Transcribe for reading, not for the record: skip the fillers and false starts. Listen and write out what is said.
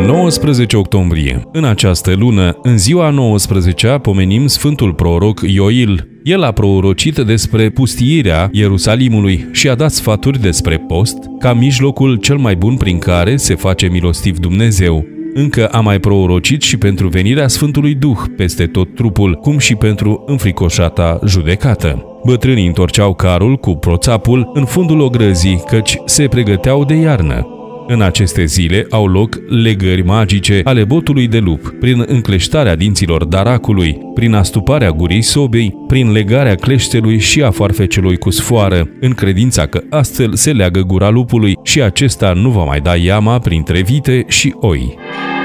19 octombrie. În această lună, în ziua 19-a, pomenim Sfântul Proroc Ioil. El a prorocit despre pustiirea Ierusalimului și a dat sfaturi despre post, ca mijlocul cel mai bun prin care se face milostiv Dumnezeu. Încă a mai prorocit și pentru venirea Sfântului Duh peste tot trupul, cum și pentru înfricoșata judecată. Bătrânii întorceau carul cu proțapul în fundul ogrăzii, căci se pregăteau de iarnă. În aceste zile au loc legări magice ale botului de lup, prin încleștarea dinților daracului, prin astuparea gurii sobei, prin legarea cleștelui și a foarfecelui cu sfoară, în credința că astfel se leagă gura lupului și acesta nu va mai da iama printre vite și oi.